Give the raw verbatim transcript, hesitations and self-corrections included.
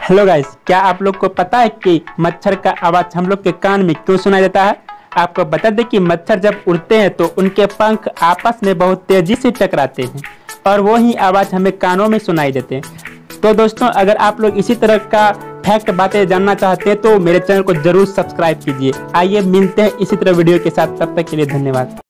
Hello guys, क्या आप लोग को पता है कि मच्छर का आवाज हम लोग के कान में क्यों सुनाई देता है। आपको बता दें कि मच्छर जब उड़ते हैं तो उनके पंख आपस में बहुत तेजी से टकराते हैं और वो ही आवाज हमें कानों में सुनाई देते हैं। तो दोस्तों, अगर आप लोग इसी तरह का फैक्ट बातें जानना चाहते हैं तो मेरे चैनल को जरूर सब्सक्राइब कीजिए। आइए मिलते हैं इसी तरह वीडियो के साथ, तब तक के लिए धन्यवाद।